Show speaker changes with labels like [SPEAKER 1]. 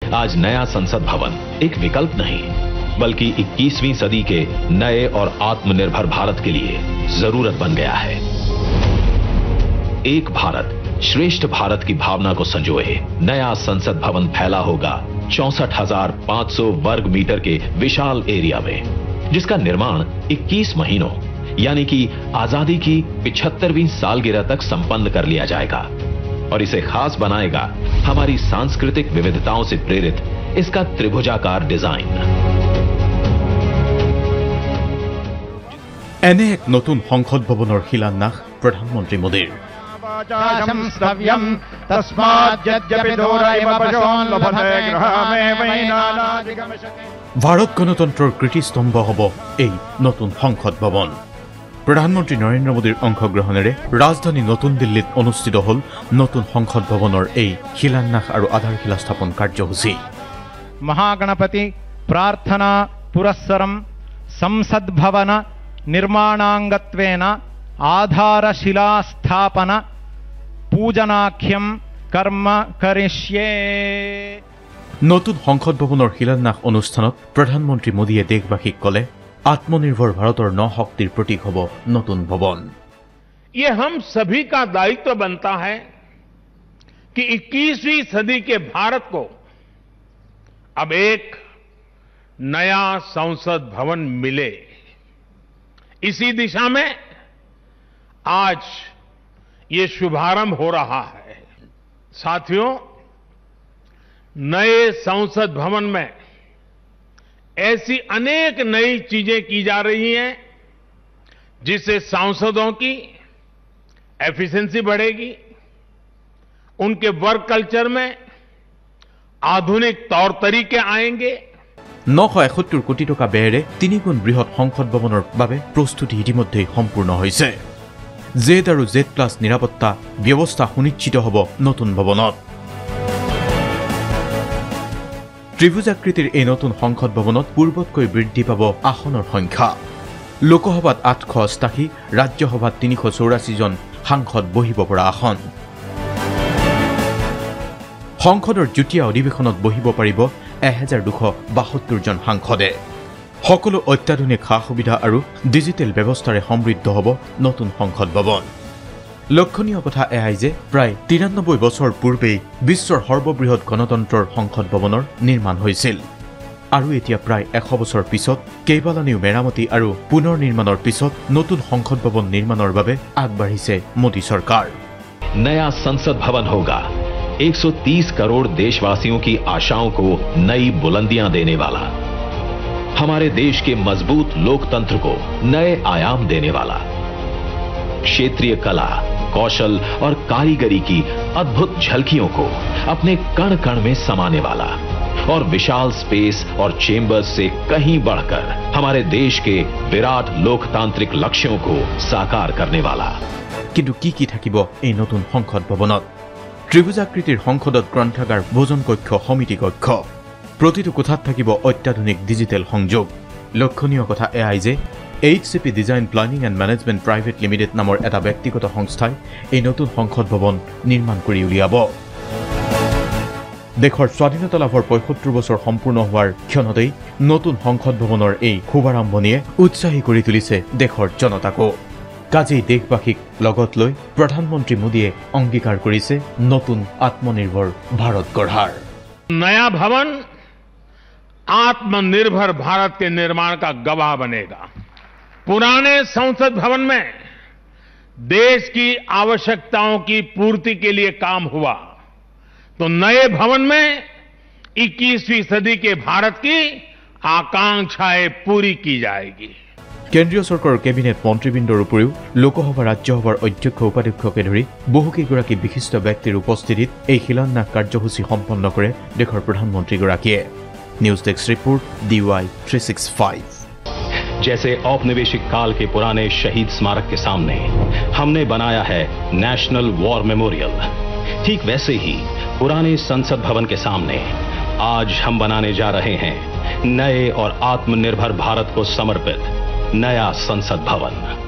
[SPEAKER 1] आज नया संसद भवन एक विकल्प नहीं, बल्कि 21वीं सदी के नए और आत्मनिर्भर भारत के लिए जरूरत बन गया है। एक भारत श्रेष्ठ भारत की भावना को संजोए नया संसद भवन फैला होगा 64,500 वर्ग मीटर के विशाल एरिया में, जिसका निर्माण 21 महीनों यानी कि आजादी की 75वीं सालगिरह तक संपन्न कर लिया जाएगा। और इसे खास बनाएगा हमारी सांस्कृतिक विविधताओं से प्रेरित इसका त्रिभुजाकार डिजाइन।
[SPEAKER 2] এনে এক নতুন সংসদ ভৱনৰ শিলান্যাস প্ৰধানমন্ত্ৰী মোদীৰ। ভাৰত গণতন্ত্ৰৰ কীৰ্তিস্তম্ভ হ'ব এই নতুন সংসদ ভৱন। প্ৰধানমন্ত্ৰী নৰেন্দ্ৰ মোদীৰ অংশগ্ৰহণেৰে ৰাজধানী নতুন দিল্লীত অনুষ্ঠিত হ'ল নতুন সংসদ ভৱনৰ এই শিলান্যাস আৰু আধাৰশিলা স্থাপন কাৰ্যসূচী।
[SPEAKER 3] মহাগণপতি প্ৰাৰ্থনা পুৰস্সৰম সংসদ ভৱন निर्माणांगत्वेन आधारशिला स्थापन पूजनाख्यम कर्म करिष्ये।
[SPEAKER 2] নতুন সংসদ ভৱনৰ শিলান্যাস অনুষ্ঠানত প্ৰধানমন্ত্ৰী মোদীয়ে দেশবাসীক ক'লে आत्मनिर्भर भारतर 9 शक्तिर प्रतीक हब नतुन भवन।
[SPEAKER 4] ये हम सभी का दायित्व बनता है कि 21वीं सदी के भारत को अब एक नया संसद भवन मिले। इसी दिशा में आज ये शुभारंभ हो रहा है। साथियों, नए संसद भवन में ऐसी अनेक नई चीजें की जा रही हैं जिससे सांसदों की एफिशिएंसी बढ़ेगी, उनके वर्क कल्चर में आधुनिक तौर तरीके आएंगे।
[SPEAKER 2] 971 কোটি টকা ব্যয়েৰে 3 গুণ বৃহৎ সংসদ ভৱনৰ বাবে প্ৰস্তুতি ইতিমধ্যে সম্পূৰ্ণ হৈছে। জেড আৰু জেড প্লাছ নিৰাপত্তা ব্যৱস্থা সুনিশ্চিত হ'ব নতুন ভৱনত। ত্ৰিভুজাকৃতিৰ এই নতুন সংসদ ভৱনত পূৰ্বতকৈ বৃদ্ধি পাব আসনৰ সংখ্যা। লোকসভাত 888, ৰাজ্যসভাত 384 জন সাংসদ বহিব পৰা আসন। সংসদৰ যুটীয়া অধিৱেশনত বহিব পাৰিব 1272 জন সাংসদে। সকলো অত্যাধুনিক সা সুবিধা আৰু ডিজিটেল ব্যৱস্থাৰে সমৃদ্ধ হ'ব নতুন সংসদ ভৱন। লক্ষণীয় কথা এয়াই যে প্ৰায় 93 বছৰ পূৰ্বেই বিশ্বৰ সৰ্ববৃহৎ গণতন্ত্ৰৰ সংসদ ভৱনৰ নিৰ্মাণ হৈছিল আৰু এতিয়া প্ৰায় 100 বছৰ পিছত কেইবালানিও মেৰামতি আৰু পুনৰ নিৰ্মাণৰ পিছত নতুন সংসদ ভৱন নিৰ্মাণৰ বাবে আগবাঢ়িছে মোদী চৰকাৰ।
[SPEAKER 1] नया संसद भवन होगा 130 करोड़ देशवासियों की आशाओं को नई बुलंदियां देने वाला, हमारे देश के मजबूत लोकतंत्र को नए आयाम देने वाला, क्षेत्रीय कला, कौशल और कारीगरी की अद्भुत झलकियों को अपने कण कण में समाने वाला और विशाल स्पेस और चेंबर्स से कहीं बढ़कर हमारे देश के विराट लोकतांत्रिक लक्ष्यों को साकार करने वाला।
[SPEAKER 2] কিন্তু কি থাকিব এই নতুন সংসদ ভৱনত? ত্ৰিভুজাকৃতিৰ সংসদত গ্ৰন্থাগাৰ, ভোজন কক্ষ, সমিতি কক্ষ, প্ৰতিটো কোঠাত থাকিব অত্যাধুনিক ডিজিটেল সংযোগ। লক্ষণীয় কথা এয়াই যে HCP design planning and management private limited নামৰ এটা ব্যক্তিগত সংস্থাই এই নতুন সংসদ ভৱন নিৰ্মাণ কৰি উলিয়াব। দেশৰ স্বাধীনতা লাভৰ 75 বছৰ সম্পূৰ্ণ হোৱাৰ ক্ষণতেই নতুন সংসদ ভৱনৰ এই শুভাৰম্ভণিয়ে উৎসাহী কৰি তুলিছে দেশৰ জনতাকো। কাজেই দেশবাসীক লগত লৈ প্ৰধানমন্ত্ৰী মোদীয়ে অংগীকাৰ কৰিছে নতুন আত্মনিৰ্ভৰ ভাৰত গঢ়াৰ।
[SPEAKER 4] नया भवन आत्मनिर्भर भारत के निर्माण का गवाह बनेगा। पुराने संसद भवन में देश की आवश्यकताओं की पूर्ति के लिए काम हुआ, तो नए भवन में 21वीं सदी के भारत की आकांक्षाएं पूरी की जाएगी।
[SPEAKER 2] কেন্দ্ৰীয় চৰকাৰৰ কেবিনেট মন্ত্ৰীবৃন্দৰ উপৰিও লোকসভা, ৰাজ্যসভাৰ অধ্যক্ষ, উপাধ্যক্ষকে ধৰি বহুকেইগৰাকী বিশিষ্ট ব্যক্তিৰ উপস্থিতিত এই শিলান্যাস কাৰ্যসূচী সম্পন্ন কৰে দেশৰ প্ৰধানমন্ত্ৰীগৰাকীয়ে। News desk report DY 365।
[SPEAKER 1] जैसे औपनिवेशिक काल के पुराने शहीद स्मारक के सामने हमने बनाया है नेशनल वॉर मेमोरियल, ठीक वैसे ही पुराने संसद भवन के सामने आज हम बनाने जा रहे हैं नए और आत्मनिर्भर भारत को समर्पित नया संसद भवन।